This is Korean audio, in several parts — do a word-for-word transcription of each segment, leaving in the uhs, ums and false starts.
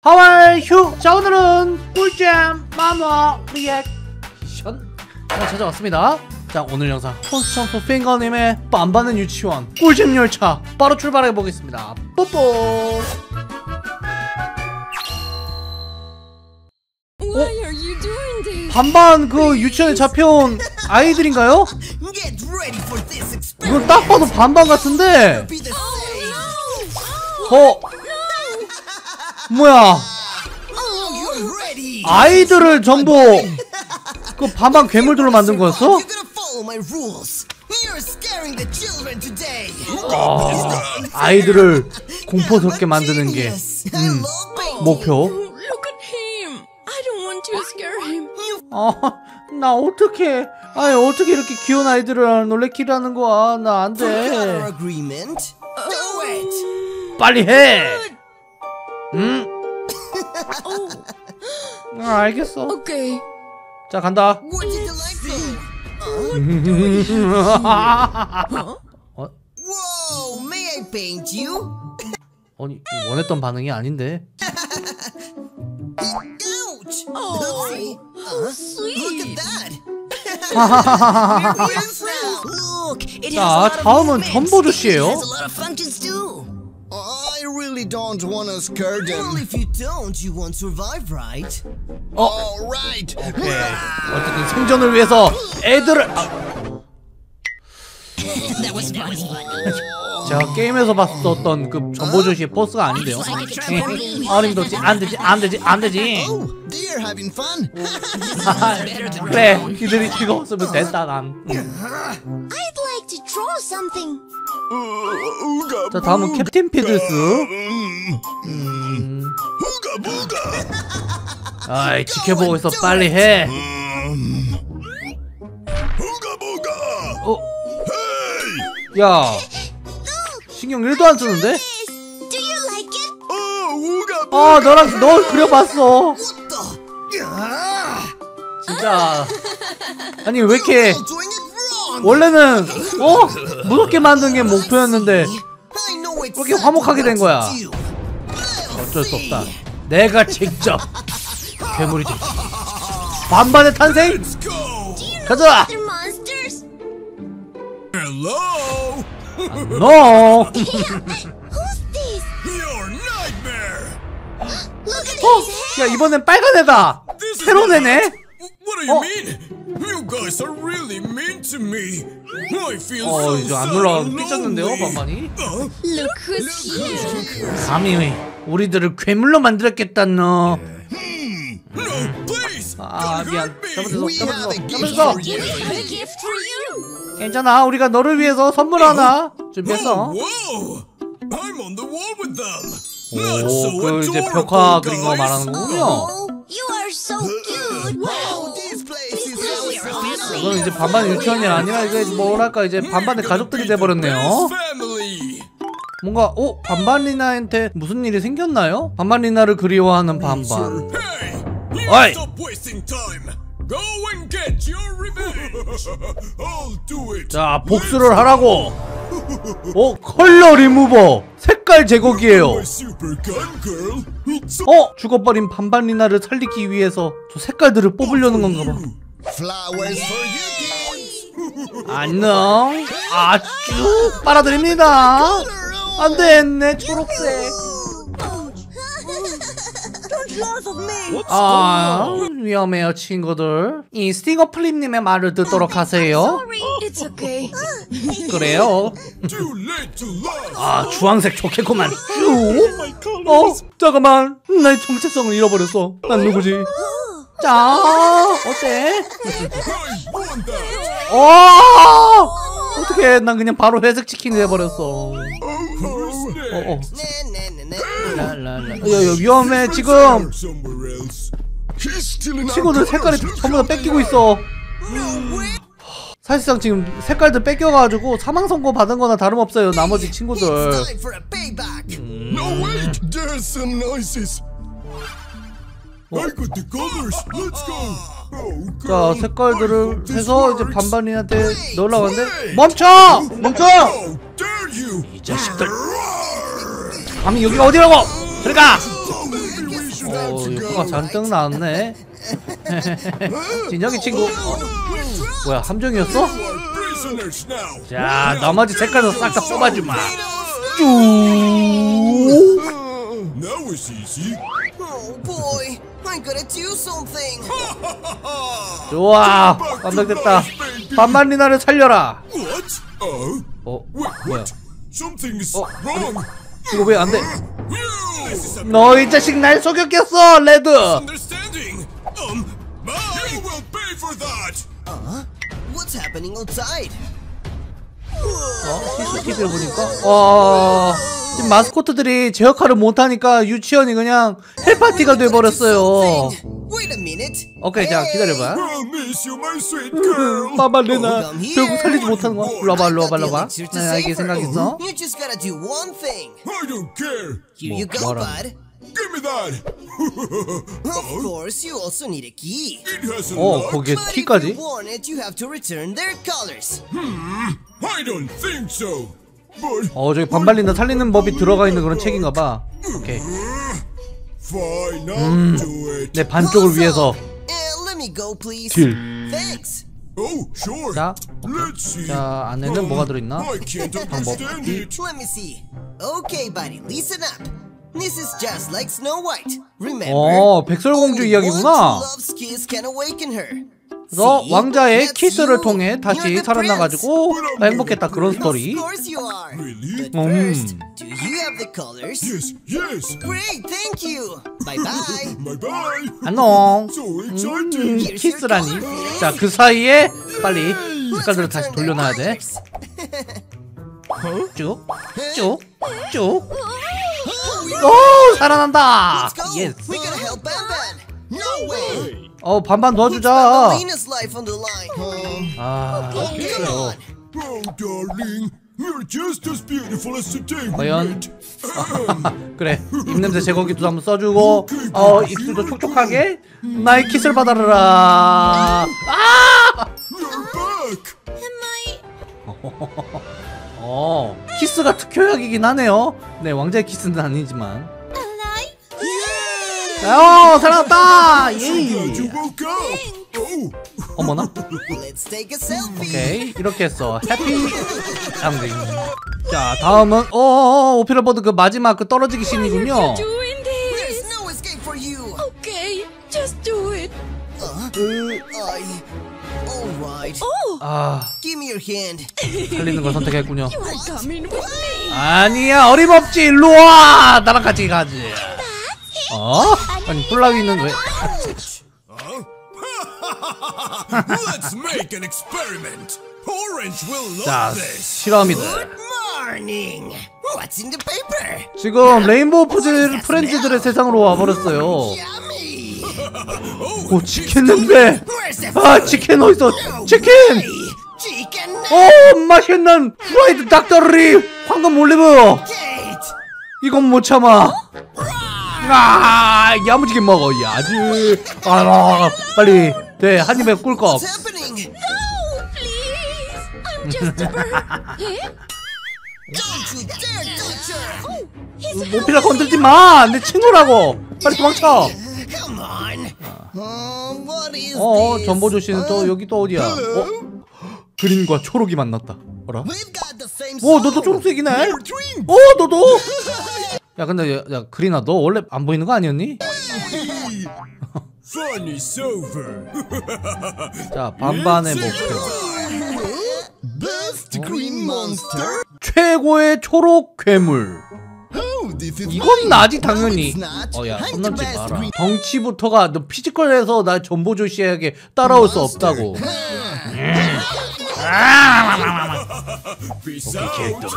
하와이 휴! 자, 오늘은 꿀잼 만화 리액션 자, 찾아왔습니다. 자, 오늘 영상 포스천프 핑거님의 빰받는 유치원 꿀잼 열차 바로 출발해 보겠습니다. 뽀뽀. Why are you doing this? 반반 그 유치원에 잡혀온 아이들인가요? 이건 딱 봐도 반반 같은데. 어? 뭐야? 아이들을 전부 그 반반 괴물들로 만든 거였어? 아, 아이들을 공포스럽게 만드는 게 음, 목표. 아, 나 어떡해. 아니, 어떻게 이렇게 귀여운 아이들을 놀래키라는 거야. 나 안 돼. 빨리 해. 응? 아, 알겠어. 오케이. 자, 간다. 어? 아니, 원했던 반응이 아닌데. 자, 다음은 전보주씨예요. I really don't want to scare them. Well, if you don't, you won't survive, right? 어, All right. 오케이. 어쨌든 생존을 위해서 애들을. 아. 제가 게임에서 봤었던 그 전보주씨의 포스가 아닌데요. 어림도 없지. 안 되지, 안 되지, 안 되지. They're having fun. 그래, 이들이 즐거웠으면 됐다 난. I'd like to draw something. 자, 다음은 캡틴 피들스. 음. 아이, 지켜보고 있어. 빨리 해. 어? 야, 신경 일도 안 쓰는데? Do you like it? 아, 너랑 널 그려봤어. 진짜. 아니, 왜 이렇게 원래는 어? 무섭게 만든 게 목표였는데 왜 이렇게 화목하게 된 거야? 어쩔 수 없다. 내가 직접 괴물이 되지. 반반의 탄생! 가자! Hello. 너. Who's this? Your nightmare. Look at 어? 야, 이번엔 빨간 애다. 새로운 애네. What do you 어? mean? You guys are really mean to me. I feel 어, so 이제 안 sad 올라 and 삐졌는데요, lonely. 반반이. Look who's here. 감히 우리들을 괴물로 만들었겠다, 너. No, please. 아, don't 미안. hurt me. 잘못했어, We have a 잘못했어, gift 잘못했어. for you. A gift for you. 괜찮아, 우리가 너를 위해서 선물 하나 준비했어. Oh, whoa. I'm on the wall with them. 오, Not so 그 이제 adorable, 벽화 그린 거 guys. 말하는 거군요. Oh, you are so cute. Wow, this place is so fun. 이건 이제 반반의 유치원이 아니라 이게 뭐랄까 이제 반반의 가족들이 돼버렸네요. Family. 뭔가 어? 반반리나한테 무슨 일이 생겼나요? 반반리나를 그리워하는 반반. Hey, you Oi. stop wasting time. Go and get your revenge. I'll do it. 자, 복수를 하라고. 어? 컬러 리무버 색깔 제거기예요. My super gun girl. It's 어? 죽어버린 반반리나를 살리기 위해서 저 색깔들을 뽑으려는 건가 봐. flowers for you kids. 안녕. 아주 빨아들입니다. 안돼, 내 초록색. 아, 위험해요, 친구들. 이 스팅어 플립님의 말을 듣도록 하세요. It's okay. 그래요. Too late to love. 아, 주황색 좋겠구만. 쭈. 어, 잠깐만. 나의 정체성을 잃어버렸어. 난 누구지? 자, 어때? I want that. 어, 어떡해. 난 그냥 바로 회색 치킨이 돼버렸어. Who's 어, 어. next? 랄랄라. 야, 야, 위험해, 지금. Somewhere else. He's still in our 친구들 색깔이 전부 다 뺏기고 있어. 사실상 지금 색깔들 뺏겨가지고 사망 선고 받은 거나 다름없어요, 나머지 친구들. Time for a payback. No wait, there's some noises. I got the colors. Let's go. Oh, 자, God. 색깔들을 This 해서 이제 works. 반반이한테 넣으려고 하는데 멈춰! 멈춰! How dare you? 이 자식들 감히 여기가 어디라고! 들어가! 어, 효과가 잔뜩 나왔네. 진정이 친구. 어, 뭐야, 함정이었어? Prisoners now. 자, 나머지 색깔도 싹 다 뽑아주마. 쭉. Now it's easy. Oh boy, I gotta do something. 좋아, 완벽됐다. 반반 리나를 살려라. What? Oh? 어, Wait, 뭐야? what? Something is Oh. wrong. 이거 왜 안 돼? This is a 너 이 자식 날 속였겠어, 레드. misunderstanding. Um, you will pay for that. What's happening outside? 어, 씨씨티비를 보니까 어, 지금 마스코트들이 제 역할을 못하니까 유치원이 그냥 헬파티가 돼버렸어요. Wait a minute. 오케이, 자 기다려봐. I'll miss you, my sweet girl. 빠발레나 결국 살리지 못하는 거야. 일로 와봐, 일로 와봐, 일로 와봐. Elixir to 네, save 알게 her. 생각 있어. You just gotta do one thing. I don't care. Here 뭐, you go, 뭐라는 bud. Give me that. Of course, you also need a key. It has a 어, lock. 거기에 But if 키까지? you want it, you have to return their colors. I don't think so. But 어, 저기 반발린다 살리는 법이 들어가 있는 그런 책인가봐. 오케이. fine, I'll do it. 내 반쪽을 위해서. And let me go, please. 길. Thanks. Oh, sure. 자, Let's see. 자 안에는 뭐가 들어있나? I can't understand it. Let me see. Okay, buddy, listen up. This is just like Snow White. Remember? 어, 백설공주 only 이야기구나. one true love's kiss can awaken her. 그래서 See? 왕자의 That's 키스를 you. 통해 다시 You're the 살아나가지고 prince. 행복했다 그런 스토리. Of course you are. Really? But first, do you have the colors? Yes, yes. Great, thank you. Bye bye. Bye bye. 안녕. So 음, exciting. 키스라니. 자, 그 사이에 빨리 색깔들을 다시 돌려놔야 돼. 쭉, 쭉, 쭉. 오, 살아난다. Let's go. 예스. We gotta help Ban Ban. No way. 어, 반반 Put 도와주자. Banbalina's life on the line. Um, 아, come 그래요. on. Oh, darling. You're just as beautiful as the day we 과연? met. 그래, 입냄새 제거기도 한번 써주고, 어, 입술도 촉촉하게 나의 키스를 받아라. 아! You're back. 어, 키스가 특효약이긴 하네요. 네, 왕자의 키스는 아니지만. 어, 살아났다. Glad you 예. woke up. Oh. 어머나. Let's take a selfie. 오케이, 이렇게 했어. 해피 엔딩. 자, 다음은 어, 오페라 보드 그 마지막 그 떨어지기 씬이군요. Doing There's this. no escape for you. Okay, just do it. I. All right. Oh, 아, Give me your hand. 살리는 걸 선택했군요. you are coming with me. 아니야, 어림없지. 일로 와. 나랑 같이 가지. 어? 아니, 플라위는 왜? Let's make an experiment. Orange will 자, love this. 실험이다. Morning. What's in the paper? 지금 레인보우 푸드 프렌즈들의 세상으로 와버렸어요. Yummy. 오, 치킨 냄새. Where's the 아, food? 치킨 어딨어? 치킨! Chicken 오, 맛있는 프라이드 닭다리 황금 올리브. nugget. 이건 못 참아. 아, 야무지게 먹어야지. 아, 빨리 돼, 한 입에 꿀꺽. What's happening? No, please. I'm just a bird. Eh? Don't you dare touch her. He's 모피라 건들지 마. 내 친구라고. 빨리 도망쳐. Come on. Uh, what is 어, this? 전보조 씨는 또 여기 또 어디야? 어? 그린과 초록이 만났다. 어라? We've got the same 오, 너도 초록색이네. 오, 너도. 야, 근데 야, 야 그린아, 너 원래 안 보이는 거 아니었니? Fun is over. 자, 반반의 목표. Best green monster. 최고의 초록 괴물. Oh, this is 이건 나지 당연히. No, it's not. 어야, I'm 손 the 넘지 best 마라. green- 덩치부터가 너 피지컬에서 나 전보조 씨에게 따라올 수 없다고. Peace out.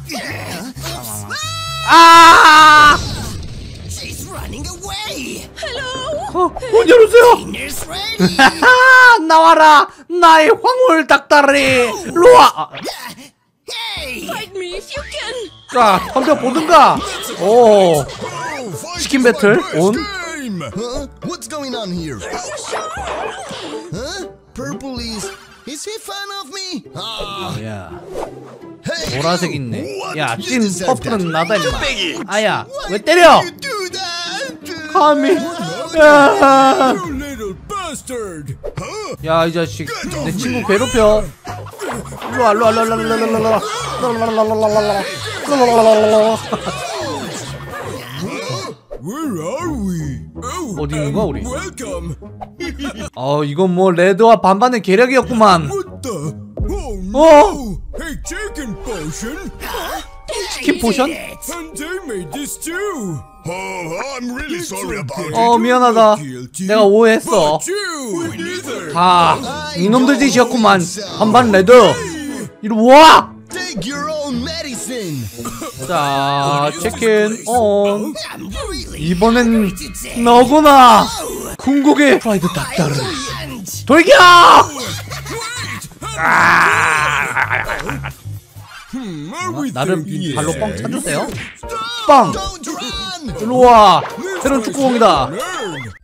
아! She's running away. 어, 문 열어주세요. Dinner's ready. 하하, 나와라, 나의 황홀 닭다리. 로아. 아, Hey. fight me if you can. 자, 덤벼 보든가. 오, Oh, fight 치킨 is my 배틀 best 온. game. Huh? What's going on here? Huh? Purple is. Is he fan of me? Ah. 야, Hey, 보라색 you. 있네. What? 야, You 찐 deserve 퍼플은 that. 나다 You 임마. big it. 아야, 왜 때려? You do that. 하미. 야, You little bastard! Huh? 야, 이 자식 내 친구 괴롭혀. 일로와, 일로와, 일로와, 일로와, 일로와, 일로와, 일로와. Where are we? Oh, 어디 있는 거야, 우리? welcome. 어, 이건 뭐 레드와 반반의 계략이었구만. What the? Oh no! 어? Hey, chicken potion! 치킨 포션? And they made this too. Oh, I'm really sorry about it. 어, 미안하다. 내가 오해했어. But you, neither. 다 이놈들 짓이었구만. 반반 레드. 이리 와. Take your own medicine. 자, 치킨 온. 이번엔 너구나. 궁극의 프라이드 닭다르. 돌격! Hmm, are we 나름 thinking 발로 뻥 yes? 차주세요. 빵. Don't run. 일로 와. 새로운 축구공이다. Learn.